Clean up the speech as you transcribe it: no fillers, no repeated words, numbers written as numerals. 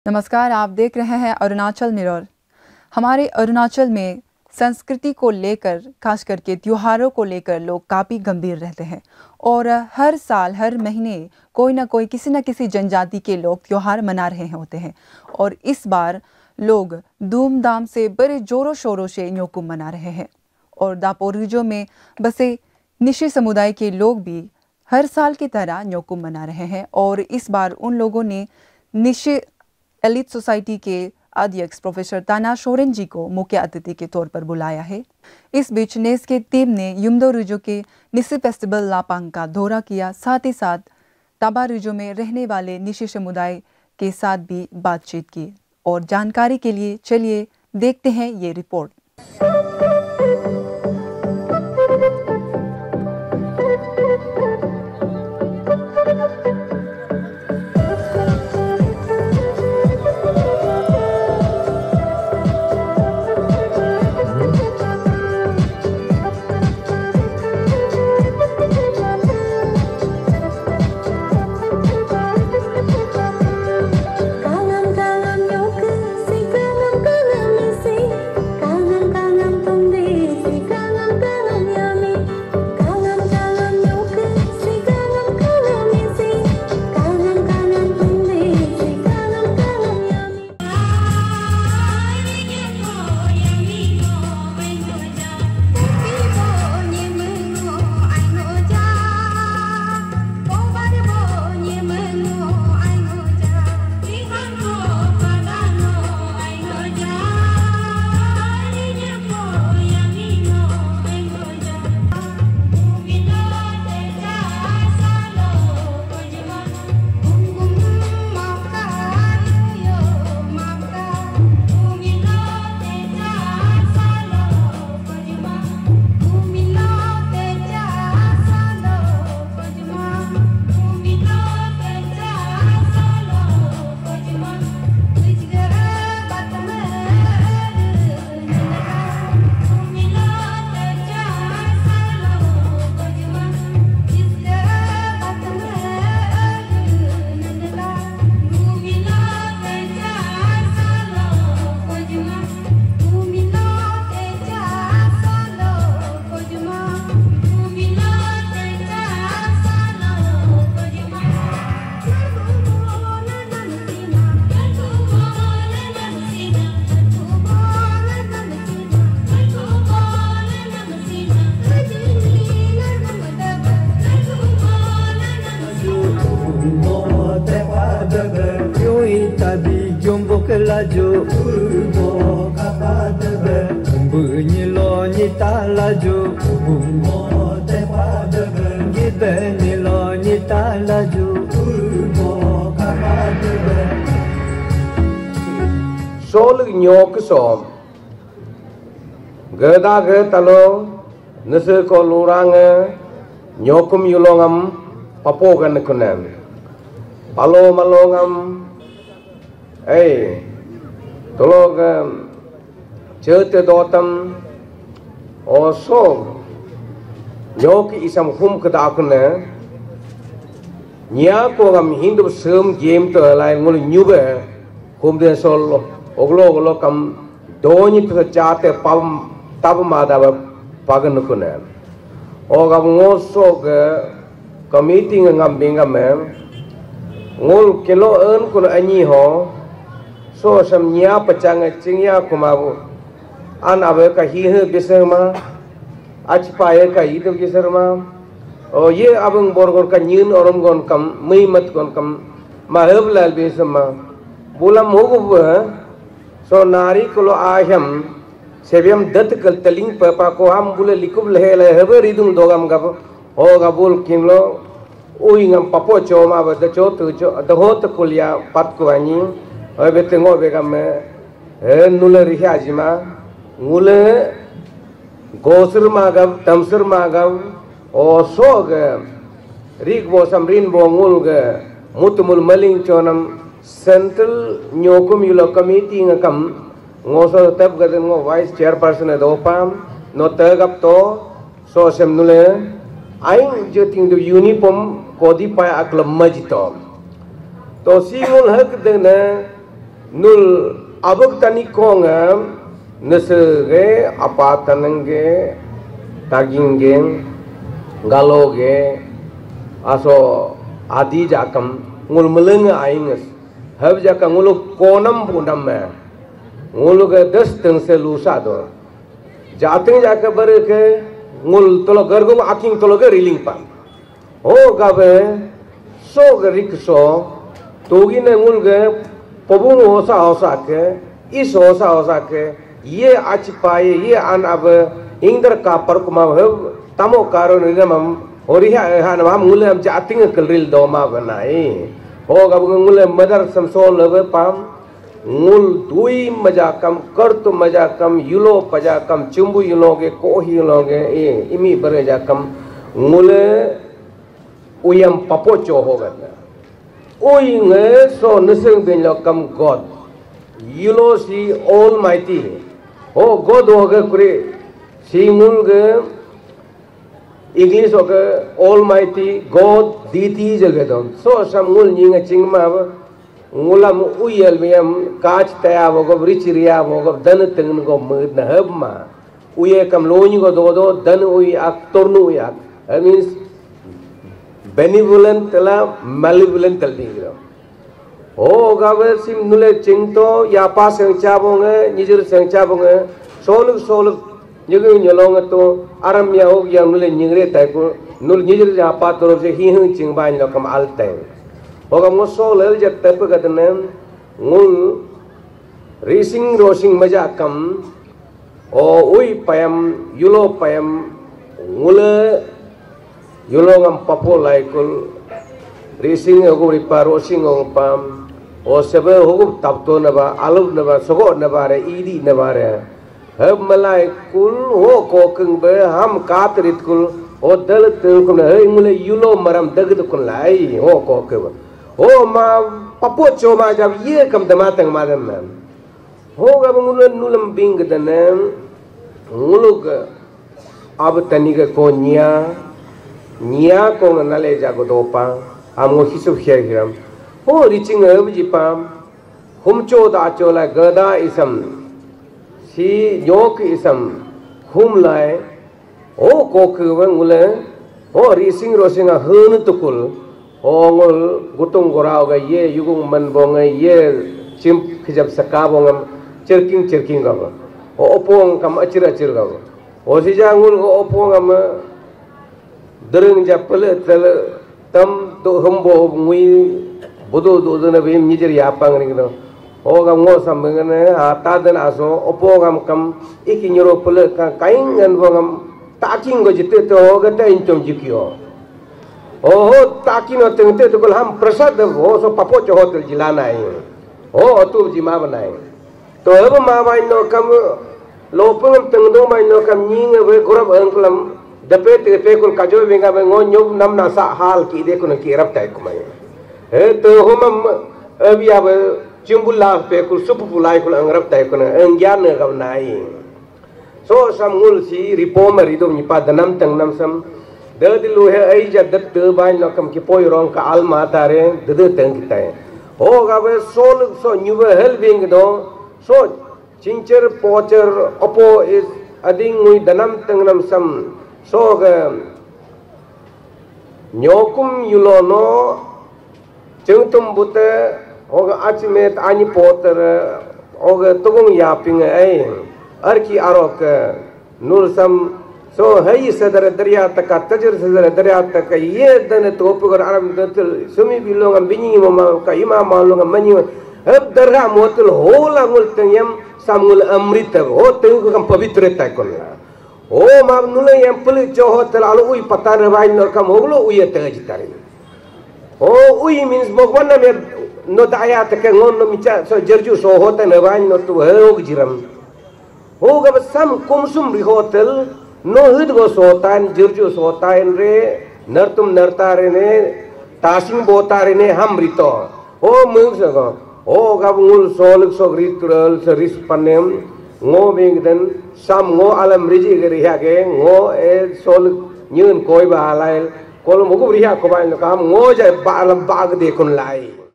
नमस्कार, आप देख रहे हैं अरुणाचल मिरर। हमारे अरुणाचल में संस्कृति को लेकर, खास करके त्योहारों को लेकर लोग काफ़ी गंभीर रहते हैं और हर साल हर महीने कोई ना कोई किसी न किसी जनजाति के लोग त्यौहार मना रहे होते हैं। और इस बार लोग धूमधाम से बड़े ज़ोरों शोरों से न्योकुम मना रहे हैं। और दापोरिजो में बसे निशी समुदाय के लोग भी हर साल की तरह न्योकुम मना रहे हैं और इस बार उन लोगों ने निशी एलिट सोसाइटी के अध्यक्ष प्रोफेसर ताना शोरेन जी को मुख्य अतिथि के तौर पर बुलाया है। इस बीच नेस के टीम ने युमदोरिजो के निशी फेस्टिवल लापांग का दौरा किया, साथ ही साथ ताबारिजो में रहने वाले निशी समुदाय के साथ भी बातचीत की। और जानकारी के लिए चलिए देखते हैं ये report. Laju urbo kapadebe bunyi lo nyita laju urbo tepadebe gibeni lo nyita laju urbo kapadebe sol nyok som geda ge talo nese ko lurang nyokum yulongam papogan kunan palo malongam tolong cerita dotam oso nyoki isam hum kedakne nya ko ngam hindu sem game to lai ngul nyube hum de sol oglo kam doni to chate pam tab mada pagan kunen ogam ngoso ge committee ngam bingam ngul kilo eun kun anyi ho so sam nya pachang chingya kumabu an abe ka hi he biserma achpaye ka idu biserma o ye abang borgor ka nyin orom gon kam mei mat gon kam mahab lal biserma bulam hogu so nari kulo aham sebyam dat kal taling papa ko ham bule likub lehele habe ridum dogam gab ho gabul kinlo ui ngam papo choma ba da cho tu cho da ho ta kulya pat ko ani oi betengo be gam nule ri hajima ngule gosur magam tamsur magam o so ge rig bo samrin bo ngul ge mutumul maling chonam central nyokum yulo committee ngam ngoso tab ga ngo vice chairperson do pam no tagap to so sem nule aing je ting do uniform kodi pa aklam majito to singul hak de na nul abuk tani kongam nesege apa tanenge daging galoge aso adi jakam ngul melenga ainges hab jakam ngulu konam pundam me ngulu ke 10 teng se lusa do jating jaka ber ke ngul tolo gargo aking tolo ke riling pa ho gabe so gerikso togi ne ngul ke pobung hosa ke is hosa ke ye achipaye ye an ab ingdar ka parkuma hab tamo karo nigamam oriha han ma mule am jating kelril doma banai ho gab ngule madar samson lebe pam ngul dui majakam kartu majakam yulo pajakam chumbu yuloge kohi yuloge imi barajakam ngule uyam papocho hogatna uy nge so neseng bin lokam god yulo si almighty ho god hoge kure si ngul English okay, Almighty God Diti jagadam. So some ngul nyinga chingma ngulam uyel miyam kaach taya wogab richiriya wogab dan tengen go mud na habma uye kam loni go do dan uy ak tornu uyak. That means benevolent tela malevolent teldigra. Oh gawe sim nule chingto ya pa sang chabonge nijur sang chabonge soluk Nyugung nyolong itu aram ya og yang nule nyingre tai ko nul nyijir ja pa toro se hi hung ching ba nyok kam al tai ogam ngo so lel jat tap ga den ngul racing rosing maja kam o ui payam yulo payam ngule yulo ngam papo lai kul racing ogo ripa rosing ong pam o sebe ogo tapto na ba alub na ba sogo na ba re idi na ba re hab malai kul ho ko keng be ham katrit kul o dal tel kum he ngule yulo maram dag kul lai ho ko ke ho ma papo cho ma jab ye kam dama tang ma dam ho ga ngule nulam bing danem ngulug ab tani ga ko nya ko nale ja go dopa am ngo hisu khye gram ho reaching ab ji pam hum cho da cho la gada isam si yok isam hum lai o ko ke ngule o rising rosing a hun tukul o ngol gutung gorao ga ye yugung man bong ye chim khijab saka bongam cherking ga o opong kam achir ga o si jangul o opong am dereng japel tel tam to humbo ngui bodo do na bim nijir yapang ring do Ogam ngo sambengane ata den aso opogam kam ikinyoro pule ka kaing ngan bongam taking go jite to ogata inchom jikyo oh takino tengte to kol ham prasad ho so papo cho hotel jilana ai oh tu jima banai to eba ma bai no kam lopeng tengdo mai no kam nying we gorab angklam dape te pe kol kajo benga be ngo nyob nam na sa hal ki de kun ki rap tai kumai to homam abia be Cimbullah pekul supulai kul angrap tai kuna engyan ne kam nai so samul si reformer itu nyipa danam tang nam sam de dilu he ai jadat de bai no kam ki poi rong ka al ma tare de tang kitai ho ga be so nyuwe hel bing do so chincher pocher opo is ading ngui danam tang nam sam so ga nyokum yulono chengtum bute Oga achimet ani poter oga tugong yaping ai arki arok nur sam so hai sadar darya tak tajir sadar darya tak ye dan topugar aram datul sumi bilong am bini mama ka imam malong mani ab darha motul hola ngul tengem samul amrit ho teng kam pavitra ta kon o ma nule yam puli jo hotel alu ui patan rabai no kam hoglo ui tej tari o ui means bogwan na no daya tak ngon no micha so jerju so hotel na ban no tu hog jiram ho ga sam kumsum ri hotel no hid go so tan jerju so tan re nartum nartare ne tasing botare ne ham rito ho mung so go ho ga ngul soluk so ritual seris panem ngo bing den sam ngo alam riji gari ha ge ngo e soluk nyun koi ba lai kol mugu ri ha ko ba no kam ngo ja ba alam bag de kun lai